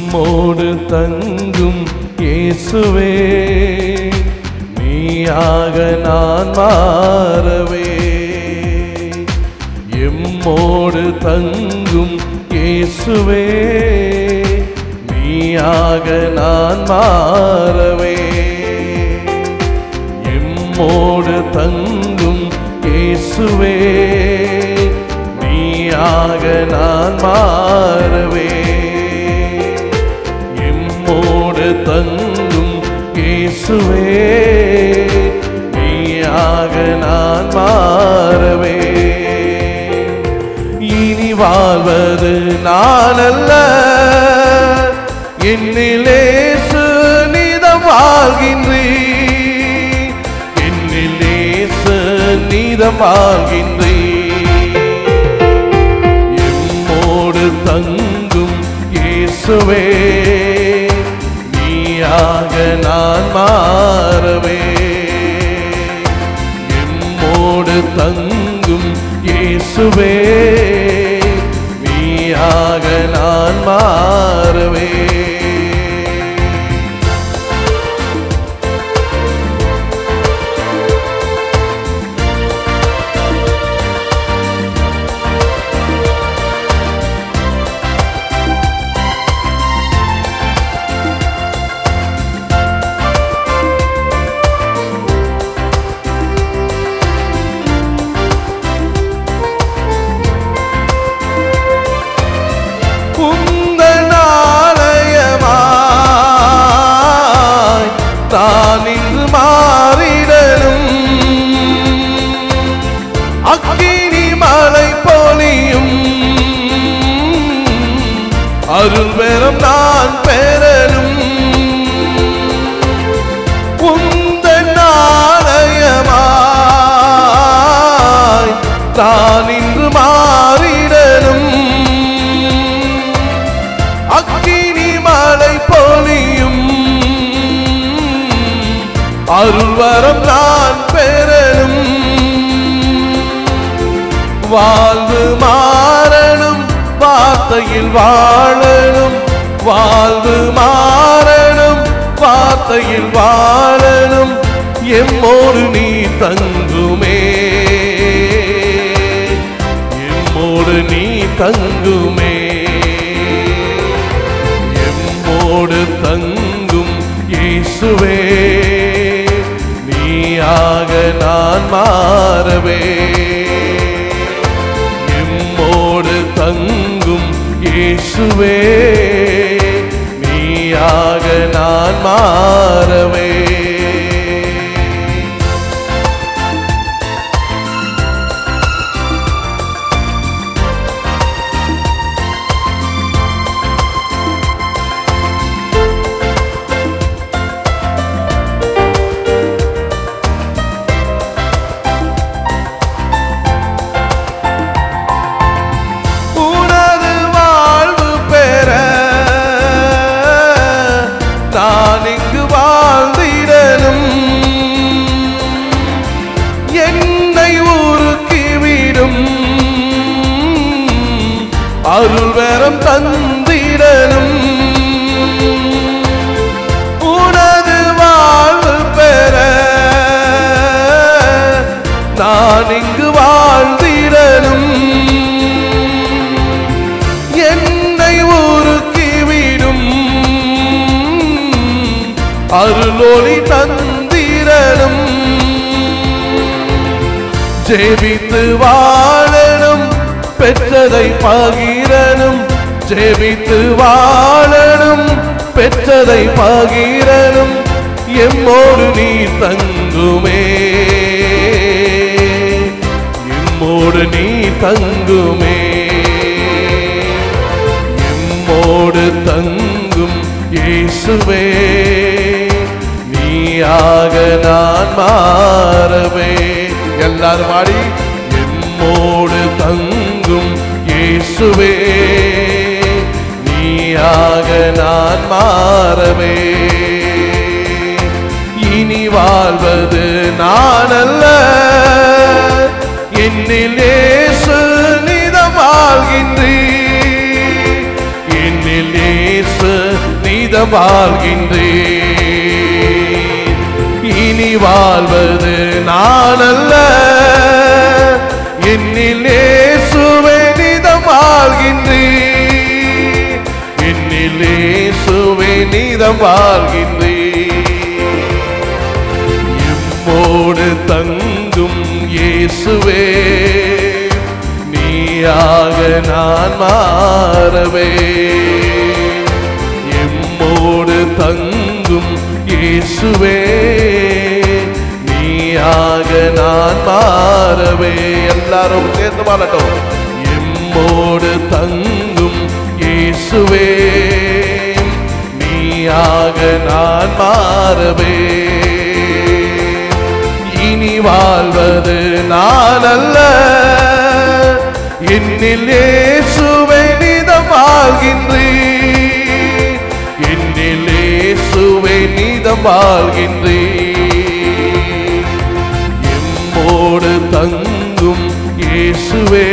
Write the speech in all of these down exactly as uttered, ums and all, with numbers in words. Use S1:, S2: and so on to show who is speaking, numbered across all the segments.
S1: எம்மோடு தங்கும் இயேசுவே நீயாக நான் மாறவே. எம்மோடு தங்கும் இயேசுவே நீயாக நான் மாறவே. எம்மோடு தங்கும் இயேசுவே நீயாக நான் மாறவே. எம்மோடு தங்கும் இயேசுவே நீயாக நான் மாறவே. இனி வாழ்வது நான் அல்ல, என்னில் இயேசு நீதம் வாழ்கின்றீர். என்னில் இயேசு நீதம் வாழ்கின்றீர். எம்மோடு தங்கும் இயேசுவே நீயாக நான் மாறவே. எம்மோடு தங்கும் இயேசுவே நீயாக நான் மாறவே. நான் இன்று மாறிடலும் அக்கினி மழை பொழியும் அருள் பெறும் நான் பெறலும். உந்தன் ஆலயமாய் நான் இன்று மாறிடலும் அக்கினி மழை பொழியும் அருள் வரம் நான் பெறலும். வாழ்வு மாறணும் வார்த்தையில் வாழணும். வாழ்வு மாறணும் வார்த்தையில் வாழணும். எம்மோடு நீ தங்குமே, எம்மோடு நீ தங்குமே. எம்மோடு தங்கும் இயேசுவே நீயாக நான் மாறவே. எம்மோடு தங்கும் இயேசுவே நீயாக நான் மாறவே. நான் இங்கு வாழ்ந்திடலும் என்னை உருக்கிவிடும் அருள் வரம் தந்திடலும். உனது வாழ்வு பெற நான் இங்கு வாழ்ந்திடலும் என்னை உருக்கிவிடும் அருளொளி தந்திரனும். ஜெபித்து வாழணும் பெற்றதை பகிரனும். ஜெபித்து வாழணும் பெற்றதை பகிரனும். எம்மோடு நீ தங்குமே, எம்மோடு நீ தங்குமே. எம்மோடு தங்கும் இயேசுவே நீயாக நான் மாறவே. எல்லாரும் பாடி எம்மோடு தங்கும் இயேசுவே நீயாக நான் மாறவே. இனி வாழ்வது நான் அல்ல, என்னில் இயேசு நீதம் வாழ்கின்றீர். என்னில் இயேசு நீதம் வாழ்கின்றேன். இனி வாழ்வது நான் அல்ல, என்னில் இயேசுவே நீதம் வாழ்கின்றேன். என்னில் இயேசுவே நீதம் வாழ்கின்றேன். எம்மோடு தங்கும் இயேசுவே, நீயாக நான் மாறவே. எம்மோடு தங்கும் இயேசுவே, நீயாக நான் மாறவே. எல்லாரும் சேர்ந்து பாடட்டும். எம்மோடு தங்கும் இயேசுவே, நீயாக நான் மாறவே. இனி வாழ்வது நான் அல்ல, என்னில் இயேசுவே நீதம் வாழ்கின்றேன். என்னில் இயேசுவே நீதம் வாழ்கின்றேன். எம்மோடு தங்கும் இயேசுவே,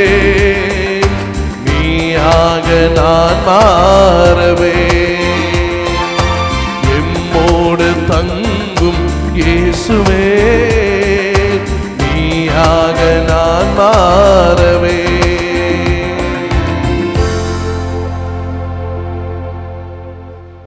S1: நீயாக நான் மாறவே. எம்மோடு தங்கும் இயேசுவே,